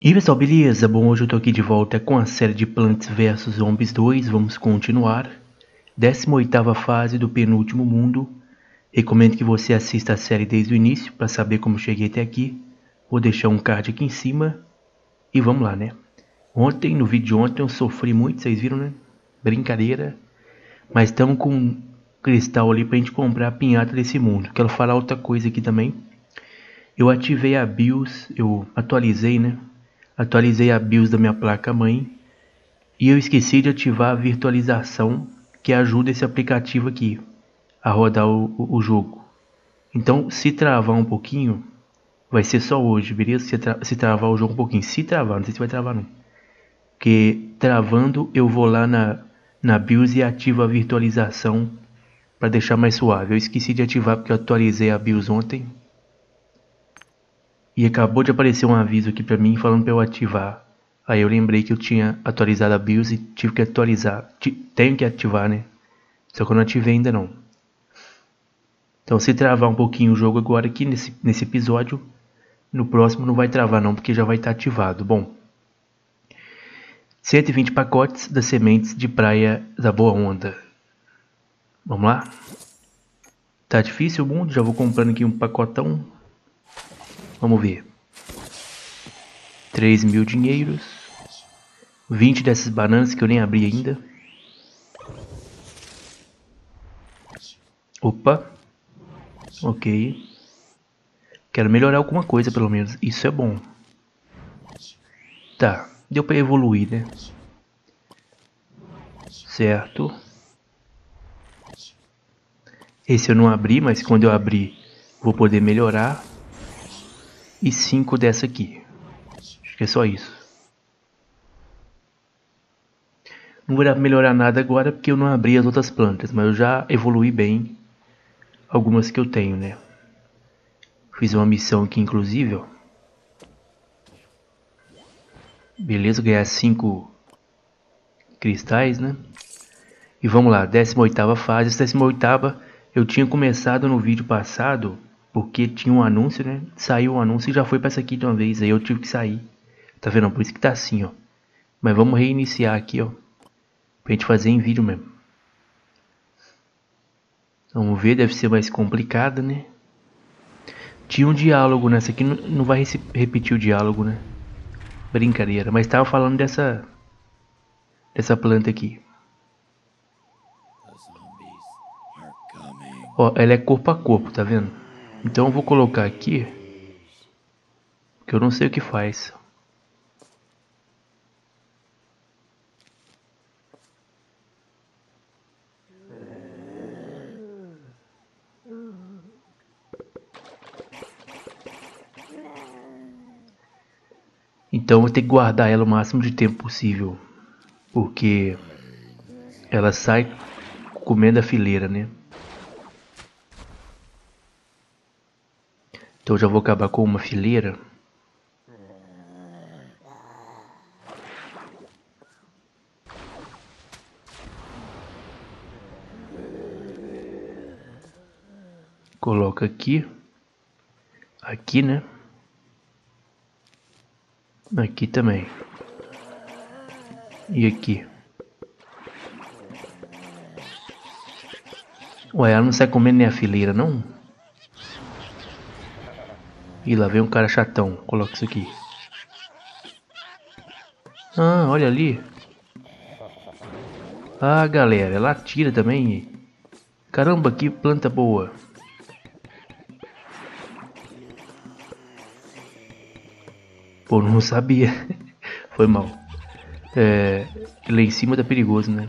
E aí pessoal, beleza? Bom, hoje eu tô aqui de volta com a série de Plants vs Zombies 2, vamos continuar. 18ª fase do penúltimo mundo. Recomendo que você assista a série desde o início para saber como cheguei até aqui. Vou deixar um card aqui em cima e vamos lá, né? Ontem, no vídeo de ontem, eu sofri muito, vocês viram, né? Brincadeira. Mas estamos com um cristal ali pra gente comprar a pinhata desse mundo. Quero falar outra coisa aqui também. Eu ativei a BIOS, eu atualizei, né? Atualizei a BIOS da minha placa-mãe e eu esqueci de ativar a virtualização que ajuda esse aplicativo aqui a rodar o jogo. Então, se travar um pouquinho, vai ser só hoje, beleza? Se travar o jogo um pouquinho, se travar, não sei se vai travar não. Porque travando eu vou lá na BIOS e ativo a virtualização para deixar mais suave. Eu esqueci de ativar porque eu atualizei a BIOS ontem. E acabou de aparecer um aviso aqui pra mim falando pra eu ativar. Aí eu lembrei que eu tinha atualizado a BIOS e tive que atualizar. Tenho que ativar, né? Só que eu não ativei ainda não. Então se travar um pouquinho o jogo agora aqui nesse episódio, no próximo não vai travar não, porque já vai estar ativado. Bom, 120 pacotes das sementes de praia da boa onda. Vamos lá? Tá difícil o mundo, já vou comprando aqui um pacotão. Vamos ver. 3.000 dinheiros. 20 dessas bananas que eu nem abri ainda. Opa. Ok. Quero melhorar alguma coisa pelo menos. Isso é bom. Tá. Deu pra evoluir, né? Certo. Esse eu não abri, mas quando eu abrir vou poder melhorar. E 5 dessa aqui. Acho que é só isso. Não vou melhorar nada agora porque eu não abri as outras plantas. Mas eu já evolui bem algumas que eu tenho, né? Fiz uma missão aqui inclusive, ó. Beleza, ganhar 5 cristais, né? E vamos lá, 18ª fase. Essa 18ª eu tinha começado no vídeo passado porque tinha um anúncio, né? Saiu um anúncio e já foi pra essa aqui de uma vez. Aí eu tive que sair. Tá vendo? Por isso que tá assim, ó. Mas vamos reiniciar aqui, ó. Pra gente fazer em vídeo mesmo. Vamos ver, deve ser mais complicada, né? Tinha um diálogo nessa aqui, não vai repetir o diálogo, né? Brincadeira, mas tava falando dessa planta aqui. Ó, ela é corpo a corpo, tá vendo? Então eu vou colocar aqui, que eu não sei o que faz. Então eu vou ter que guardar ela o máximo de tempo possível, porque ela sai comendo a fileira, né? Então eu já vou acabar com uma fileira. Coloca aqui. Aqui, né? Aqui também. E aqui. Ué, ela não sai comendo nem a fileira, não? E lá vem um cara chatão. Coloca isso aqui. Ah, olha ali. Ah, galera, ela atira também. Caramba, que planta boa. Pô, não sabia. Foi mal. Lá em cima tá perigoso, né?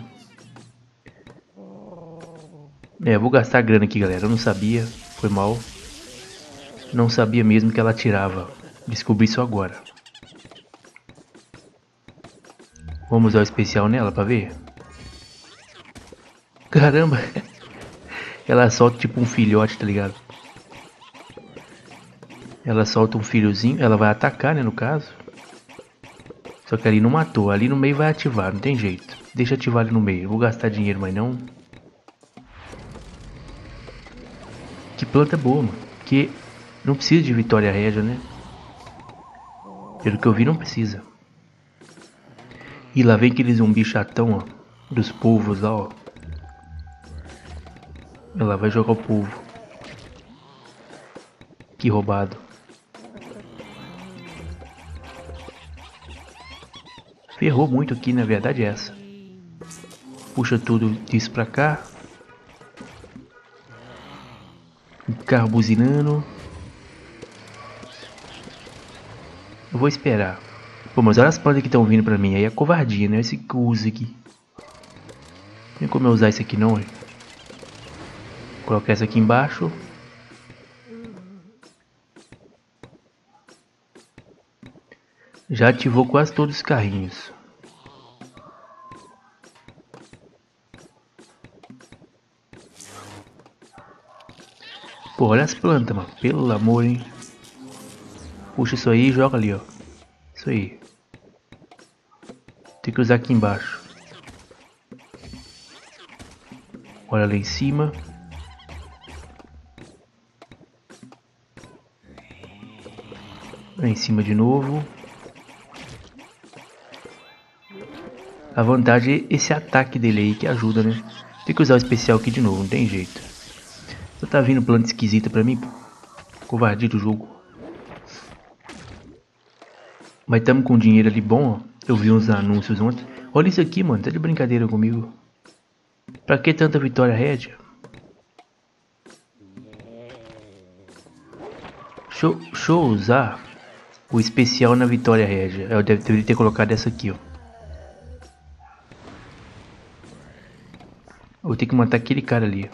Vou gastar grana aqui, galera. Eu não sabia. Foi mal. Não sabia mesmo que ela atirava. Descobri isso agora. Vamos usar o especial nela pra ver? Caramba! Ela solta tipo um filhote, tá ligado? Ela solta um filhozinho. Ela vai atacar, né, no caso. Só que ali não matou. Ali no meio vai ativar, não tem jeito. Deixa ativar ali no meio. Eu vou gastar dinheiro, mas não. Que planta boa, mano. Que não precisa de Vitória Régia, né? Pelo que eu vi, não precisa. E lá vem aquele zumbi chatão, ó. Dos povos lá, ó. Ela vai jogar o povo. Que roubado. Ferrou muito aqui, na verdade é essa. Puxa tudo disso pra cá. O carro buzinando. Eu vou esperar. Pô, mas olha as plantas que estão vindo pra mim. Aí é covardia, né? Esse que usa aqui. Não tem como eu usar isso aqui não, hein? Vou colocar essa aqui embaixo. Já ativou quase todos os carrinhos. Pô, olha as plantas, mano. Pelo amor, hein? Puxa isso aí e joga ali, ó. Isso aí. Tem que usar aqui embaixo. Olha lá em cima. Lá em cima de novo. A vantagem é esse ataque dele aí que ajuda, né? Tem que usar o especial aqui de novo, não tem jeito. Só tá vindo planta esquisita pra mim, pô. Covardia do jogo. Mas tamo com dinheiro ali bom, ó. Eu vi uns anúncios ontem. Olha isso aqui, mano. Tá de brincadeira comigo. Pra que tanta vitória rédia? Deixa eu usar o especial na vitória régia. Eu deveria ter colocado essa aqui, ó. Eu vou ter que matar aquele cara ali.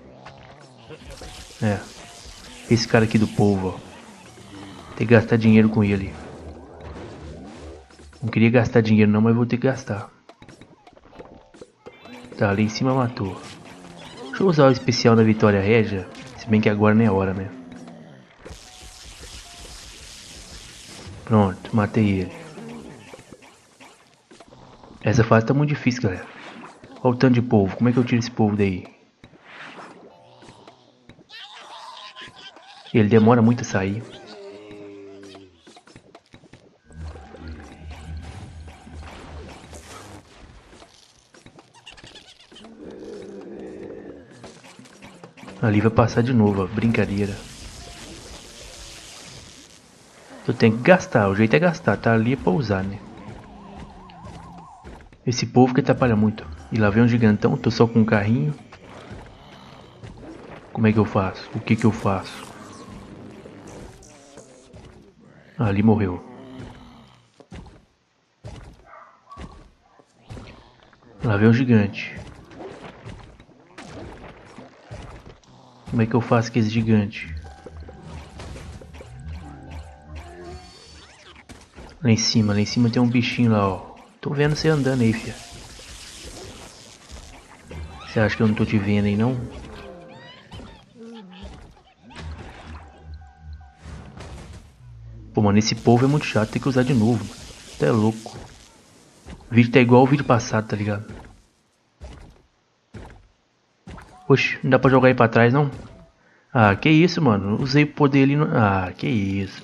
É. Esse cara aqui do povo, ó. Tem que gastar dinheiro com ele. Não queria gastar dinheiro não, mas vou ter que gastar. Tá, ali em cima matou. Deixa eu usar o especial na vitória régia. Se bem que agora nem é hora, né? Pronto, matei ele. Essa fase tá muito difícil, galera. Olha o tanto de povo. Como é que eu tiro esse povo daí? Ele demora muito a sair. Ali vai passar de novo, ó. Brincadeira. Eu tenho que gastar. O jeito é gastar. Tá ali é pra usar, né? Esse povo que atrapalha muito. E lá vem um gigantão. Tô só com um carrinho. Como é que eu faço? O que que eu faço? Ali morreu. Lá vem um gigante. Como é que eu faço com esse gigante? Lá em cima tem um bichinho lá, ó. Tô vendo você andando aí, fia. Você acha que eu não tô te vendo aí, não? Pô, mano, esse povo é muito chato. Tem que usar de novo, mano. Você é louco. O vídeo tá igual ao vídeo passado, tá ligado? Oxe, não dá pra jogar aí pra trás, não? Ah, que isso, mano. Usei o poder ali no... Ah, que isso.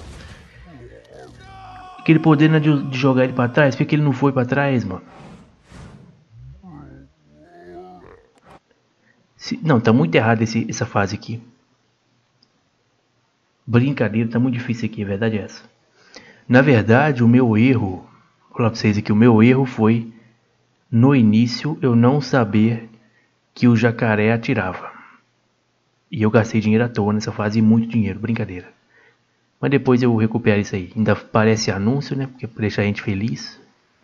Aquele poder não é de jogar ele pra trás? Por que ele não foi pra trás, mano? Não, tá muito errado essa fase aqui. Brincadeira, tá muito difícil aqui, a verdade é essa. Na verdade, o meu erro... Vou falar pra vocês aqui, o meu erro foi... No início, eu não saber que o jacaré atirava. E eu gastei dinheiro à toa nessa fase, e muito dinheiro, brincadeira. Mas depois eu recupero isso aí. Ainda parece anúncio, né? Porque pra deixar a gente feliz.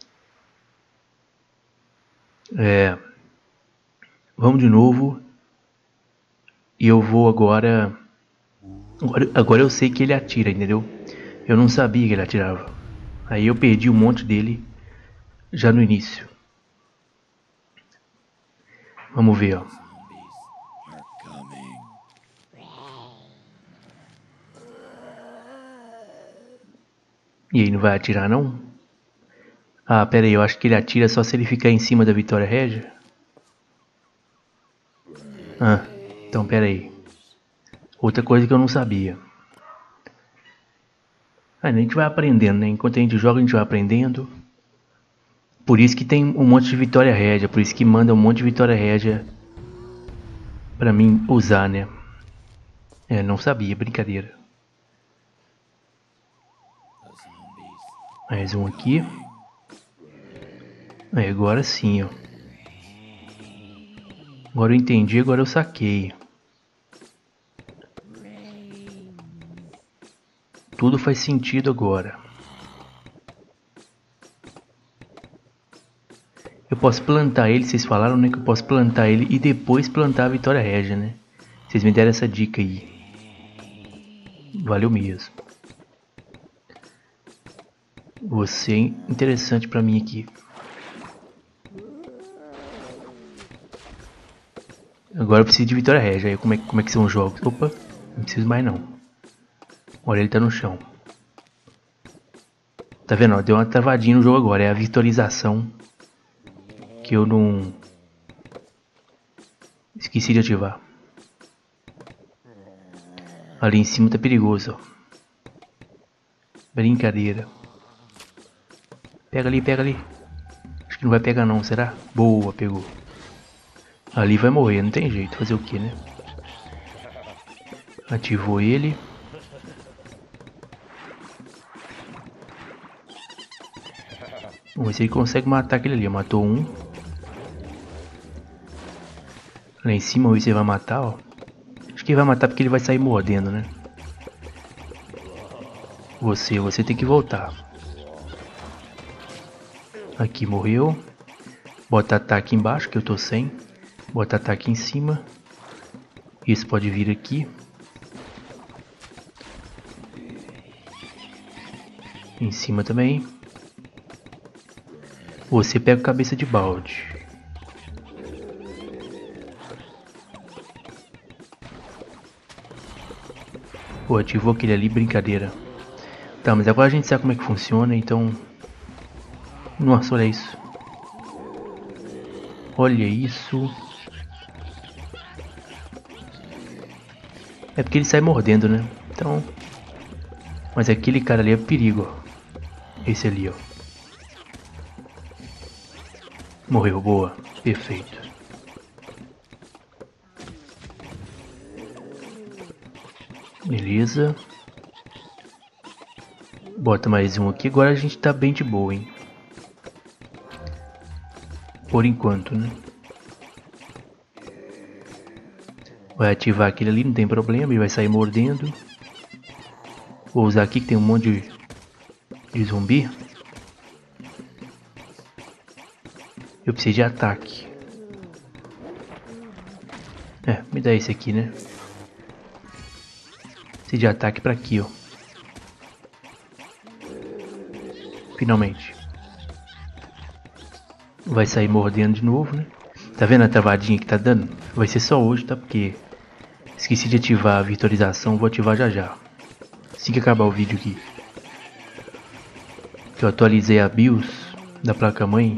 Vamos de novo. E eu vou agora... Agora eu sei que ele atira, entendeu? Eu não sabia que ele atirava. Aí eu perdi um monte dele já no início. Vamos ver, ó. E aí, não vai atirar não? Ah, pera aí, eu acho que ele atira só se ele ficar em cima da Vitória Régia. Ah, então pera aí. Outra coisa que eu não sabia. A gente vai aprendendo, né? Enquanto a gente joga, a gente vai aprendendo. Por isso que tem um monte de Vitória Régia. Por isso que manda um monte de Vitória Régia pra mim usar, né? Não sabia, brincadeira. Mais um aqui. Agora sim, ó. Agora eu entendi, agora eu saquei. Tudo faz sentido agora. Eu posso plantar ele, vocês falaram, né, que eu posso plantar ele e depois plantar a Vitória Régia, né? Vocês me deram essa dica aí. Valeu mesmo. Você é interessante pra mim aqui. Agora eu preciso de Vitória Régia. Aí como é que são os jogos? Opa, não preciso mais não. Olha, ele tá no chão. Tá vendo? Ó, deu uma travadinha no jogo agora. É a vitorização que eu não... esqueci de ativar. Ali em cima tá perigoso, ó. Brincadeira. Pega ali, pega ali. Acho que não vai pegar não, será? Boa, pegou. Ali vai morrer, não tem jeito. Fazer o que, né? Ativou ele. Vamos ver se ele consegue matar aquele ali. Matou um. Lá em cima, vamos ver se ele vai matar, ó. Acho que ele vai matar porque ele vai sair mordendo, né? Você tem que voltar. Aqui morreu. Bota ataque embaixo, que eu tô sem. Bota ataque em cima. Esse pode vir aqui. Em cima também. Você pega a cabeça de balde. Pô, ativou aquele ali, brincadeira. Tá, mas agora a gente sabe como é que funciona, então... Nossa, olha isso. Olha isso. É porque ele sai mordendo, né? Então... Mas aquele cara ali é perigo, ó. Esse ali, ó. Morreu, boa. Perfeito. Beleza. Bota mais um aqui. Agora a gente tá bem de boa, hein? Por enquanto, né? Vai ativar aquele ali, não tem problema. Ele vai sair mordendo. Vou usar aqui que tem um monte de zumbi. Eu preciso de ataque. Me dá esse aqui, né? Preciso de ataque pra aqui, ó. Finalmente. Vai sair mordendo de novo, né? Tá vendo a travadinha que tá dando? Vai ser só hoje, tá? Porque esqueci de ativar a vitorização. Vou ativar já já. Assim que acabar o vídeo aqui. Que eu atualizei a BIOS da placa-mãe.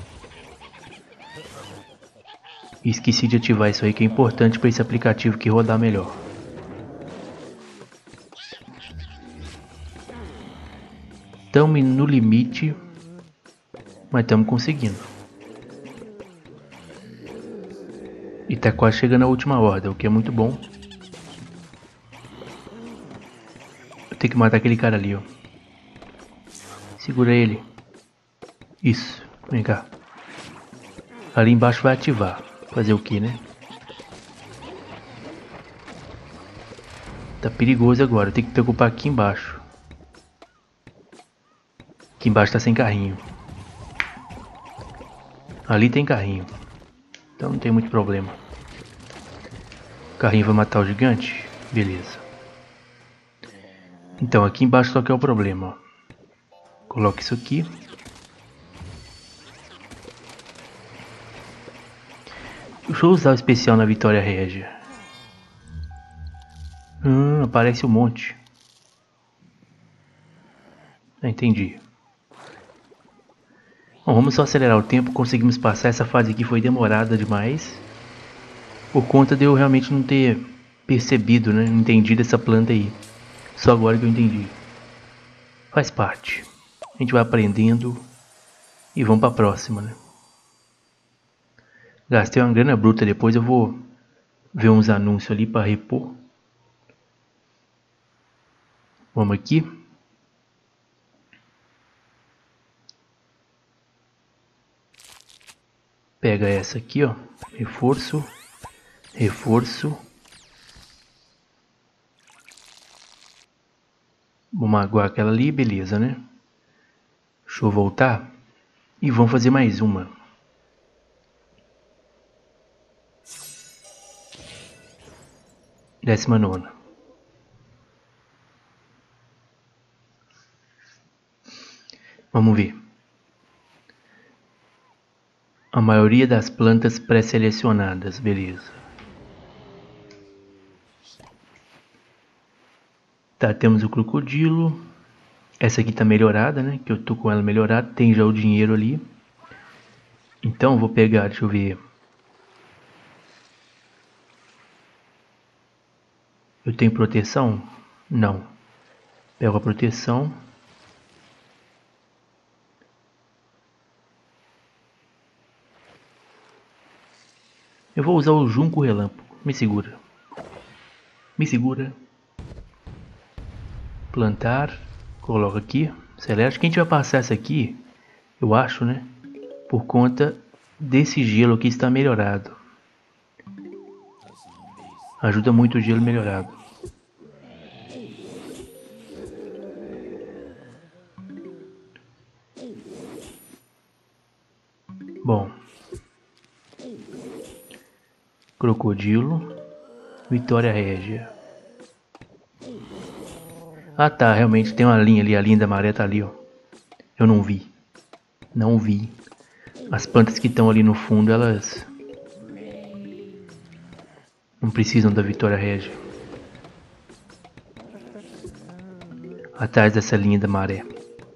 E esqueci de ativar isso aí, que é importante para esse aplicativo que rodar melhor. Estamos no limite, mas estamos conseguindo. E tá quase chegando a última horda, o que é muito bom. Eu tenho que matar aquele cara ali, ó. Segura ele. Isso, vem cá. Ali embaixo vai ativar. Fazer o que, né? Tá perigoso agora, eu tenho que preocupar aqui embaixo. Aqui embaixo tá sem carrinho. Ali tem carrinho. Então não tem muito problema. O carrinho vai matar o gigante? Beleza. Então aqui embaixo só que é o problema, ó. Coloque isso aqui. Deixa eu usar o especial na Vitória Régia. Aparece um monte. Entendi. Bom, vamos só acelerar o tempo. Conseguimos passar. Essa fase aqui foi demorada demais. Por conta de eu realmente não ter percebido, né? Entendido essa planta aí. Só agora que eu entendi. Faz parte. A gente vai aprendendo e vamos pra próxima, né? Gastei uma grana bruta, depois eu vou ver uns anúncios ali pra repor. Vamos aqui. Pega essa aqui, ó. Reforço. Reforço. Vou magoar aquela ali, beleza, né? Deixa eu voltar. E vamos fazer mais uma. Décima nona. Vamos ver. A maioria das plantas pré-selecionadas, beleza. Tá, temos o crocodilo. Essa aqui tá melhorada, né? Que eu tô com ela melhorada. Tem já o dinheiro ali. Então vou pegar, deixa eu ver. Eu tenho proteção? Não. Pego a proteção. Eu vou usar o junco relâmpago. Me segura. Me segura. Plantar. Coloca aqui. Celeste. Quem vai passar essa aqui, eu acho, né? Por conta desse gelo aqui está melhorado. Ajuda muito o gelo melhorado. Bom. Crocodilo. Vitória Régia. Ah tá, realmente tem uma linha ali, a linha da maré tá ali, ó. Eu não vi. Não vi. As plantas que estão ali no fundo, elas não precisam da Vitória Régia. Atrás dessa linha da maré.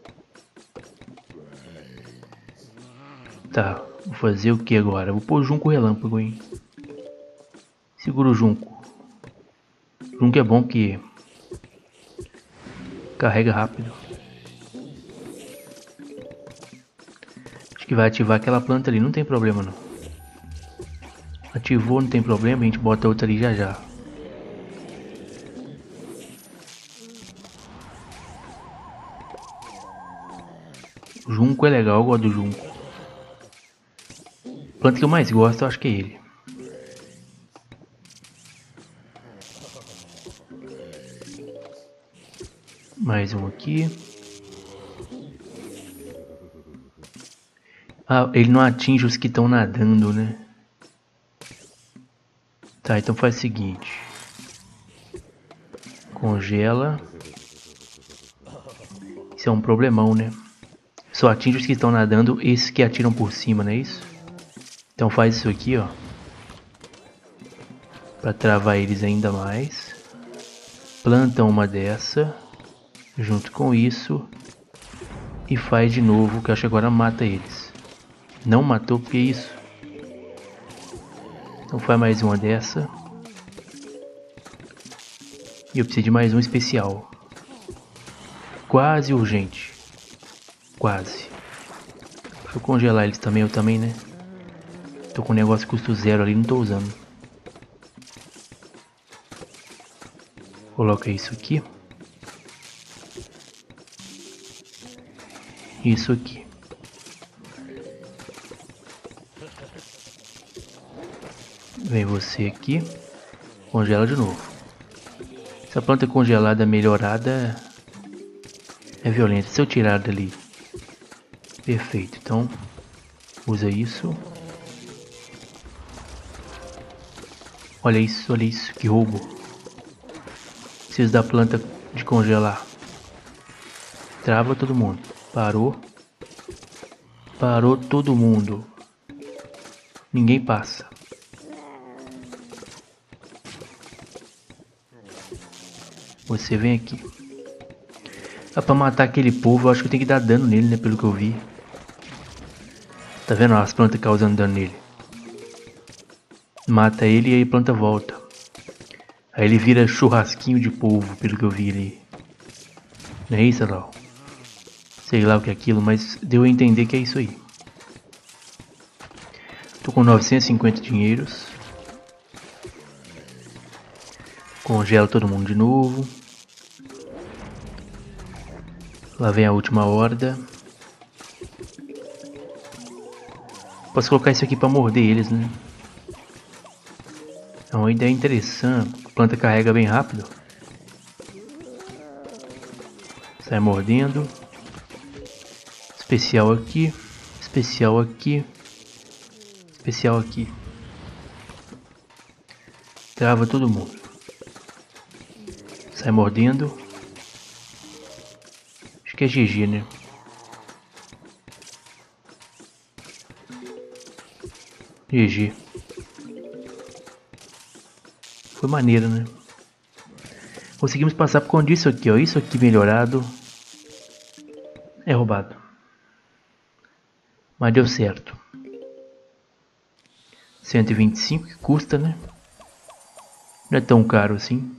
Tá, vou fazer o que agora? Vou pôr junco relâmpago, hein? Segura o junco. Junco é bom que carrega rápido. Acho que vai ativar aquela planta ali, não tem problema não. Ativou, não tem problema, a gente bota outra ali já já. O junco é legal, eu gosto do junco. A planta que eu mais gosto, eu acho que é ele. Mais um aqui. Ah, ele não atinge os que estão nadando, né? Tá, então faz o seguinte. Congela. Isso é um problemão, né? Só atinge os que estão nadando, esses que atiram por cima, não é isso? Então faz isso aqui, ó. Pra travar eles ainda mais. Planta uma dessa. Junto com isso. E faz de novo, que eu acho que agora mata eles. Não matou, porque é isso. Então faz mais uma dessa. E eu preciso de mais um especial. Quase urgente. Quase. Deixa eu congelar eles também, eu também, né? Tô com um negócio custo zero ali, não tô usando. Coloca isso aqui. Isso aqui. Vem você aqui. Congela de novo. Essa planta congelada melhorada é violenta. Se eu tirar dali. Perfeito. Então, usa isso. Olha isso. Que roubo. Preciso da planta de congelar. Trava todo mundo. Parou. Parou todo mundo. Ninguém passa. Você vem aqui. Ah, pra matar aquele povo, eu acho que eu tenho que dar dano nele, né? Pelo que eu vi. Tá vendo as plantas causando dano nele? Mata ele e aí a planta volta. Aí ele vira churrasquinho de polvo, pelo que eu vi ali. Não é isso, Alau? Sei lá o que é aquilo, mas deu a entender que é isso aí. Tô com 950 dinheiros. Congelo todo mundo de novo. Lá vem a última horda. Posso colocar isso aqui pra morder eles, né? É uma ideia interessante. A planta carrega bem rápido. Sai mordendo. Especial aqui. Especial aqui. Especial aqui. Trava todo mundo. Sai mordendo. Acho que é GG, né? GG. Foi maneiro, né? Conseguimos passar por conta disso aqui, ó. Isso aqui melhorado. É roubado. Mas deu certo. 125 que custa, né? Não é tão caro assim.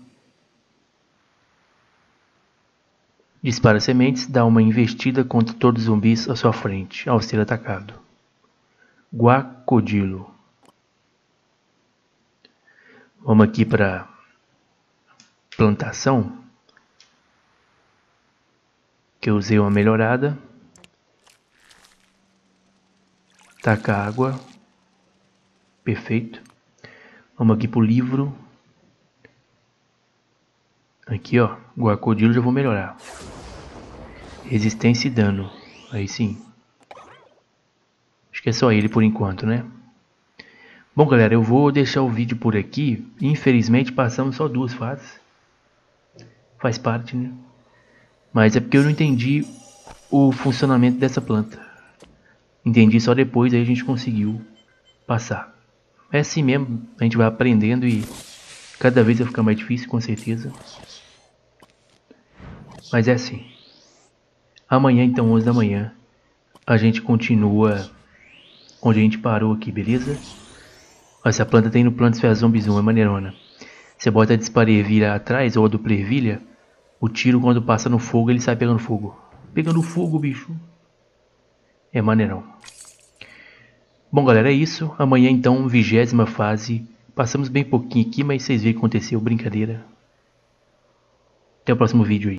Dispara sementes, dá uma investida contra todos os zumbis à sua frente, ao ser atacado. Guacodilo. Vamos aqui para plantação. Que eu usei uma melhorada. Taca água. Perfeito. Vamos aqui pro livro. Aqui, ó. Guacodilo já vou melhorar. Resistência e dano. Aí sim. Acho que é só ele por enquanto, né? Bom, galera, eu vou deixar o vídeo por aqui. Infelizmente passamos só 2 fases. Faz parte, né? Mas é porque eu não entendi o funcionamento dessa planta. Entendi só depois, aí a gente conseguiu passar. É assim mesmo, a gente vai aprendendo e cada vez vai ficar mais difícil, com certeza. Mas é assim. Amanhã, então, 11 da manhã, a gente continua onde a gente parou aqui, beleza? Essa planta tem no Plants vs Zombies 1, é maneirona. Você bota a dispara e vira atrás, ou a dupla ervilha, o tiro quando passa no fogo, ele sai pegando fogo. Pegando fogo, bicho. É maneirão. Bom, galera, é isso. Amanhã, então, 20ª fase. Passamos bem pouquinho aqui, mas vocês viram o que aconteceu. Brincadeira. Até o próximo vídeo aí.